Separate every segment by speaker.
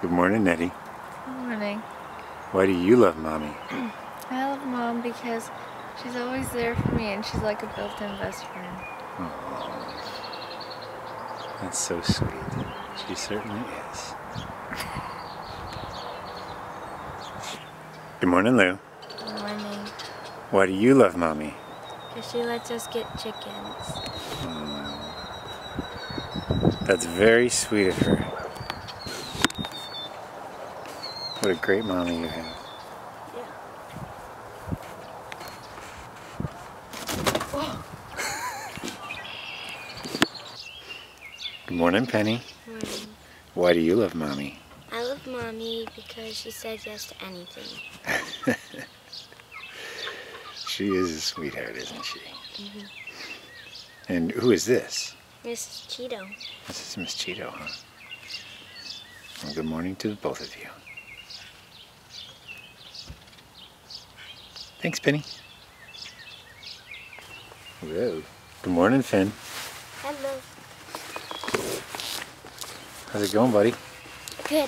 Speaker 1: Good morning, Nettie.
Speaker 2: Good morning.
Speaker 1: Why do you love Mommy?
Speaker 2: I love Mom because she's always there for me and she's like a built-in best friend.
Speaker 1: Oh, that's so sweet. She certainly is. Good morning, Lou.
Speaker 2: Good morning.
Speaker 1: Why do you love Mommy?
Speaker 2: Because she lets us get chickens.
Speaker 1: That's very sweet of her. What a great mommy you have.
Speaker 2: Yeah. Oh.
Speaker 1: Good morning, Penny.
Speaker 3: Good morning.
Speaker 1: Why do you love Mommy?
Speaker 3: I love Mommy because she says yes to anything.
Speaker 1: She is a sweetheart, isn't she?
Speaker 3: Mm-hmm.
Speaker 1: And who is this?
Speaker 3: Mrs. Cheeto.
Speaker 1: This is Miss Cheeto, huh? Well, good morning to the both of you. Thanks, Penny. Whoa. Good morning, Finn.
Speaker 3: Hello.
Speaker 1: How's it going, buddy?
Speaker 3: Good.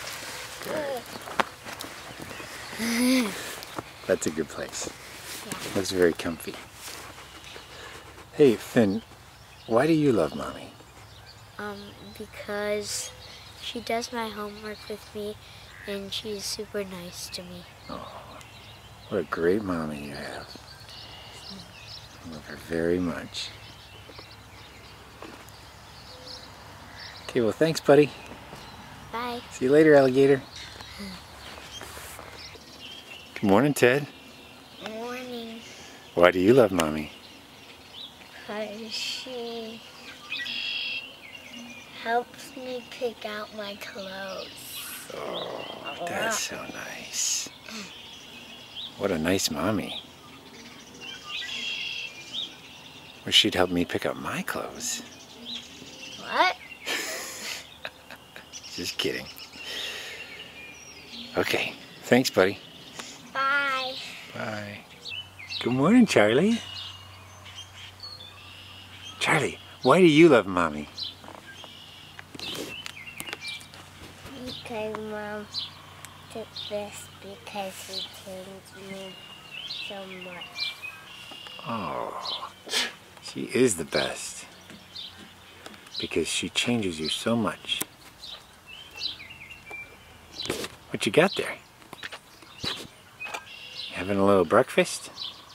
Speaker 1: That's a good place.
Speaker 3: Yeah.
Speaker 1: Looks very comfy. Hey, Finn, why do you love Mommy?
Speaker 3: Because she does my homework with me and she's super nice to me.
Speaker 1: Oh, what a great mommy you have. I love her very much. Okay, well, thanks, buddy.
Speaker 3: Bye.
Speaker 1: See you later, alligator. Good morning, Ted.
Speaker 3: Good morning.
Speaker 1: Why do you love Mommy?
Speaker 3: Because she helps me pick out my clothes.
Speaker 1: Oh, that's so nice. What a nice mommy. Wish she'd help me pick out my clothes.
Speaker 3: What?
Speaker 1: Just kidding. Okay, thanks, buddy.
Speaker 3: Bye.
Speaker 1: Bye. Good morning, Charlie. Charlie, why do you love Mommy?
Speaker 3: Because Mom took this because she changed me so much.
Speaker 1: Oh, she is the best. Because she changes you so much. What you got there? Having a little breakfast?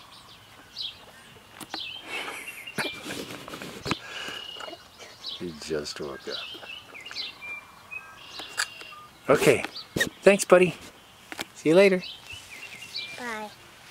Speaker 1: You just woke up. Okay, thanks, buddy. See you later.
Speaker 3: Bye.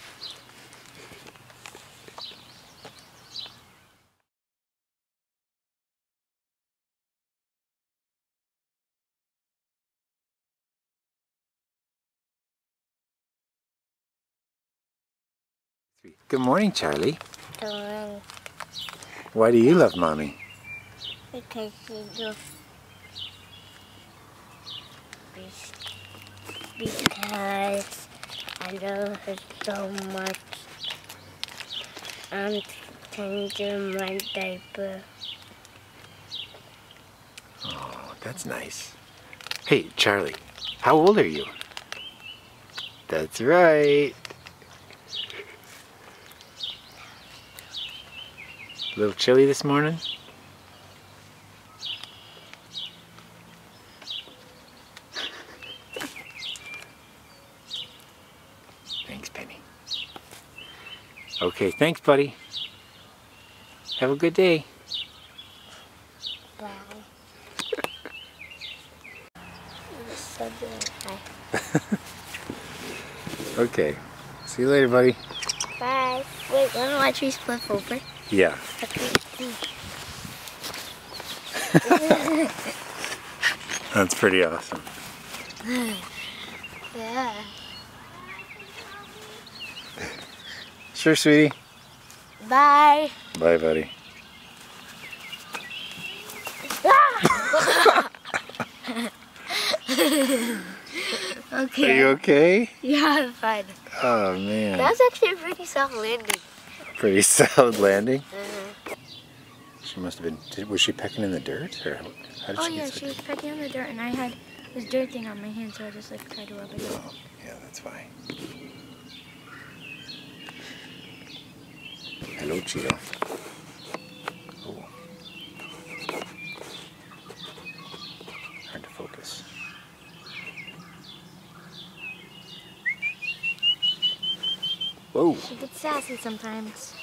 Speaker 1: Good morning, Charlie.
Speaker 3: Good morning.
Speaker 1: Why do you love Mommy?
Speaker 3: Because she just... Because I love her so much. I'm changing my diaper.
Speaker 1: Oh, that's nice. Hey, Charlie, how old are you? That's right. A little chilly this morning? Thanks, Penny. Okay, thanks, buddy. Have a good day.
Speaker 3: Bye. So hi.
Speaker 1: Okay, see you later, buddy.
Speaker 3: Bye. Wait, wanna watch me flip over?
Speaker 1: Yeah. That's pretty awesome.
Speaker 3: Yeah.
Speaker 1: Sure, sweetie.
Speaker 3: Bye.
Speaker 1: Bye, buddy.
Speaker 3: Okay.
Speaker 1: Are you okay?
Speaker 3: Yeah, I'm fine.
Speaker 1: Oh, man.
Speaker 3: That was actually a pretty soft landing.
Speaker 1: Pretty solid landing. She must have been, was she pecking in the dirt? Or how did
Speaker 2: Oh
Speaker 1: she
Speaker 2: yeah,
Speaker 1: get so
Speaker 2: she was
Speaker 1: deep?
Speaker 2: pecking on the dirt and I had There's dirt thing on my hand, so I just like try to rub it off.
Speaker 1: Oh, yeah, that's fine. Hello, Cheeto. Oh. Hard to focus. Whoa.
Speaker 2: She gets sassy sometimes.